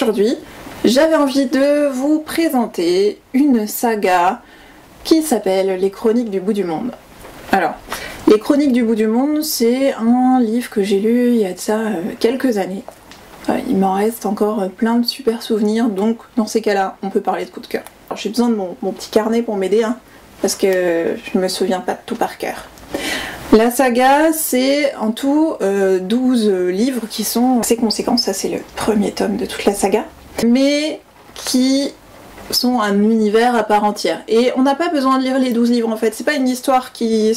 Aujourd'hui, j'avais envie de vous présenter une saga qui s'appelle Les Chroniques du bout du monde. Alors, Les Chroniques du bout du monde, c'est un livre que j'ai lu il y a de ça quelques années. Il m'en reste encore plein de super souvenirs, donc dans ces cas-là, on peut parler de coup de cœur. J'ai besoin de mon petit carnet pour m'aider, hein, parce que je ne me souviens pas de tout par cœur. La saga, c'est en tout 12 livres qui sont assez conséquents, ça c'est le premier tome de toute la saga, mais qui sont un univers à part entière. Et on n'a pas besoin de lire les 12 livres en fait, c'est pas une histoire qui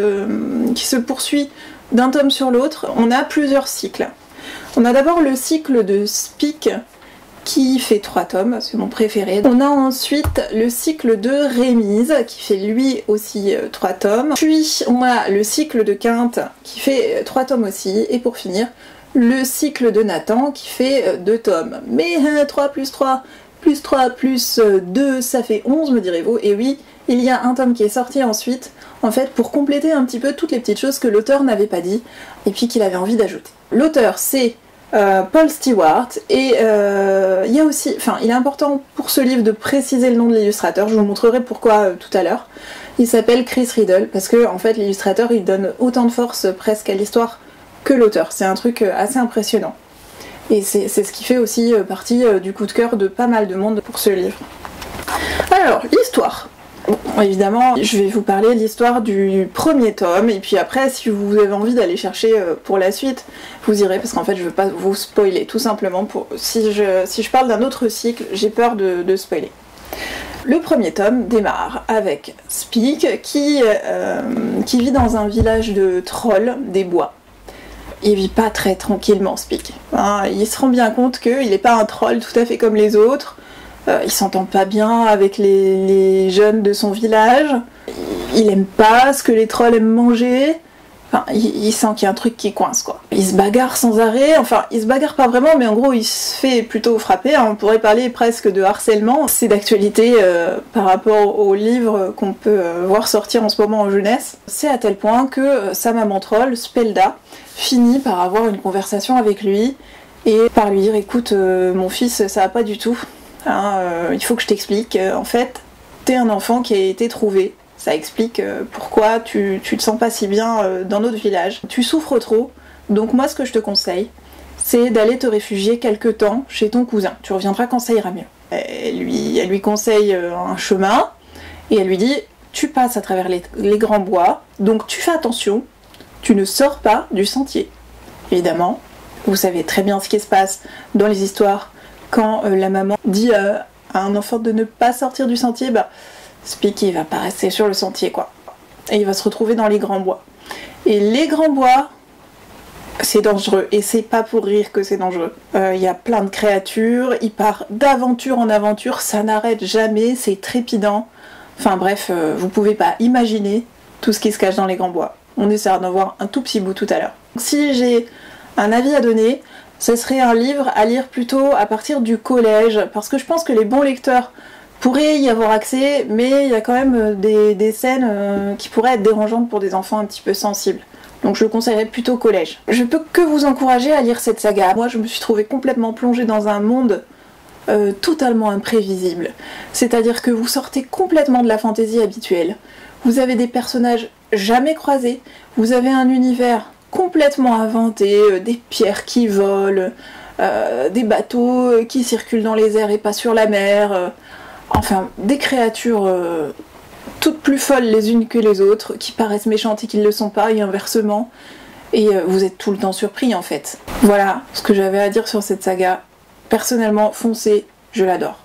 se poursuit d'un tome sur l'autre, on a plusieurs cycles. On a d'abord le cycle de Speke qui fait 3 tomes, c'est mon préféré. On a ensuite le cycle de Rémise qui fait lui aussi 3 tomes. Puis on a le cycle de Quinte qui fait 3 tomes aussi. Et pour finir, le cycle de Nathan qui fait 2 tomes. Mais 3 plus 3 plus 3 plus 2 ça fait 11 me direz-vous. Et oui, il y a un tome qui est sorti ensuite, en fait pour compléter un petit peu toutes les petites choses que l'auteur n'avait pas dit et puis qu'il avait envie d'ajouter. L'auteur c'est Paul Stewart, et il y a aussi, il est important pour ce livre de préciser le nom de l'illustrateur, je vous montrerai pourquoi tout à l'heure. Il s'appelle Chris Riddle, parce que en fait l'illustrateur il donne autant de force presque à l'histoire que l'auteur, c'est un truc assez impressionnant. Et c'est ce qui fait aussi partie du coup de cœur de pas mal de monde pour ce livre. Alors, l'histoire. Bon, évidemment, je vais vous parler de l'histoire du premier tome, et puis après, si vous avez envie d'aller chercher pour la suite, vous irez, parce qu'en fait, je veux pas vous spoiler, tout simplement, si je parle d'un autre cycle, j'ai peur de spoiler. Le premier tome démarre avec Speke, qui vit dans un village de trolls des bois. Il vit pas très tranquillement, Speke. Hein, il se rend bien compte qu'il n'est pas un troll tout à fait comme les autres. Il s'entend pas bien avec les jeunes de son village, il aime pas ce que les trolls aiment manger, il sent qu'il y a un truc qui coince quoi. Il se bagarre sans arrêt, il se bagarre pas vraiment, mais en gros il se fait plutôt frapper, hein. On pourrait parler presque de harcèlement, c'est d'actualité par rapport aux livres qu'on peut voir sortir en ce moment en jeunesse. C'est à tel point que sa maman troll, Spelda, finit par avoir une conversation avec lui et par lui dire écoute mon fils ça va pas du tout. Il faut que je t'explique, en fait, t'es un enfant qui a été trouvé. Ça explique pourquoi tu te sens pas si bien dans notre village. Tu souffres trop, donc moi ce que je te conseille, c'est d'aller te réfugier quelque temps chez ton cousin. Tu reviendras quand ça ira mieux. Elle lui conseille un chemin, et elle lui dit, tu passes à travers les grands bois, donc tu fais attention, tu ne sors pas du sentier. Évidemment, vous savez très bien ce qui se passe dans les histoires. Quand la maman dit à un enfant de ne pas sortir du sentier, Speke il va pas rester sur le sentier quoi. Et il va se retrouver dans les grands bois. Et les grands bois, c'est dangereux. Et c'est pas pour rire que c'est dangereux. Il y a plein de créatures, il part d'aventure en aventure, ça n'arrête jamais, c'est trépidant. Enfin bref, vous pouvez pas imaginer tout ce qui se cache dans les grands bois. On essaiera d'en voir un tout petit bout tout à l'heure. Si j'ai un avis à donner, ce serait un livre à lire plutôt à partir du collège, parce que je pense que les bons lecteurs pourraient y avoir accès, mais il y a quand même des scènes qui pourraient être dérangeantes pour des enfants un petit peu sensibles. Donc je le conseillerais plutôt collège. Je peux que vous encourager à lire cette saga. Moi je me suis trouvée complètement plongée dans un monde totalement imprévisible. C'est-à-dire que vous sortez complètement de la fantaisie habituelle. Vous avez des personnages jamais croisés, vous avez un univers complètement inventé, des pierres qui volent, des bateaux qui circulent dans les airs et pas sur la mer, des créatures toutes plus folles les unes que les autres, qui paraissent méchantes et qui ne le sont pas, et inversement, et vous êtes tout le temps surpris en fait. Voilà ce que j'avais à dire sur cette saga. Personnellement, foncez, je l'adore.